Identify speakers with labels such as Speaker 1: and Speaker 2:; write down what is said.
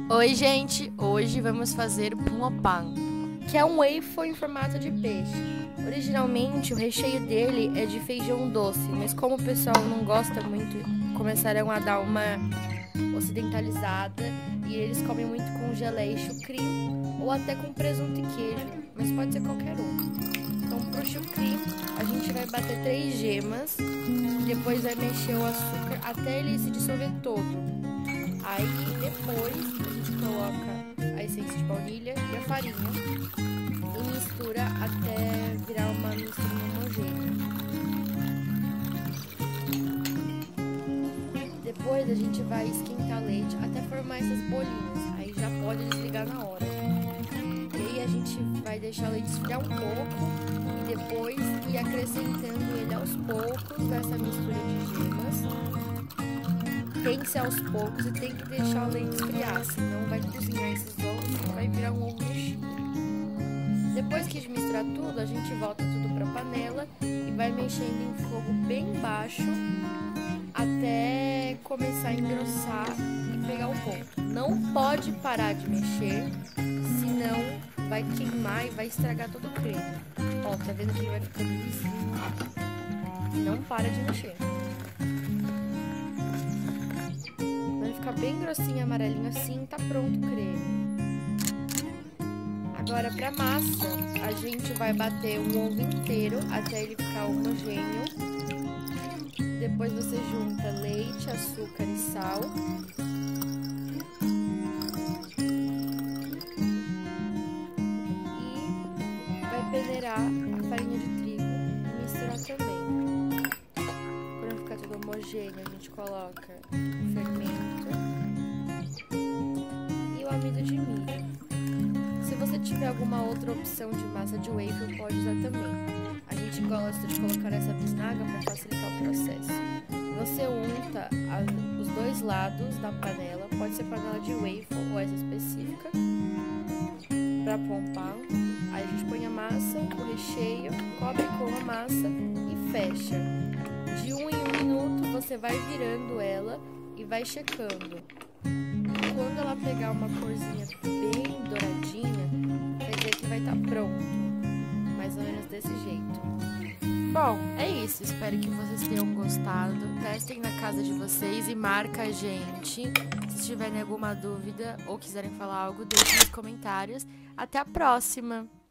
Speaker 1: Oi, gente! Hoje vamos fazer bungeoppang, que é um waffle em formato de peixe. Originalmente, o recheio dele é de feijão doce, mas como o pessoal não gosta muito, começaram a dar uma ocidentalizada e eles comem muito com geleia e chucrim, ou até com presunto e queijo, mas pode ser qualquer um. Então, pro chucrim, a gente vai bater 3 gemas, depois vai mexer o açúcar até ele se dissolver todo. Aí depois a gente coloca a essência de baunilha e a farinha e mistura até virar uma mistura homogênea. Depois a gente vai esquentar leite até formar essas bolinhas. Aí já pode desligar na hora. E aí a gente vai deixar o leite esfriar um pouco e depois ir acrescentando ele aos poucos nessa mistura de gemas. Tem que ser aos poucos e tem que deixar o leite esfriar, senão vai cozinhar esses ovos e vai virar um ovo mexido. Depois que a gente misturar tudo, a gente volta tudo para a panela e vai mexendo em fogo bem baixo até começar a engrossar e pegar o ponto. Não pode parar de mexer, senão vai queimar e vai estragar todo o creme. Ó, tá vendo que ele vai ficando lisinho? Não para de mexer. Ficar bem grossinho, amarelinho assim, tá pronto o creme. Agora pra massa, a gente vai bater um ovo inteiro até ele ficar homogêneo. Depois você junta leite, açúcar e sal. E vai peneirar a farinha de trigo e misturar também. Quando ficar tudo homogêneo, a gente coloca o fermento e o amido de milho. Se você tiver alguma outra opção de massa de waffle, pode usar também. A gente gosta de colocar essa bisnaga para facilitar o processo. Você unta os dois lados da panela, pode ser panela de waffle ou essa específica, para pompar. Aí a gente põe a massa, o recheio, cobre com a massa e fecha. De 1 em 1 minuto você vai virando ela e vai checando. Quando ela pegar uma corzinha bem douradinha, quer dizer que vai estar pronto. Mais ou menos desse jeito. Bom, é isso. Espero que vocês tenham gostado. Testem na casa de vocês e marca a gente. Se tiverem alguma dúvida ou quiserem falar algo, deixem nos comentários. Até a próxima!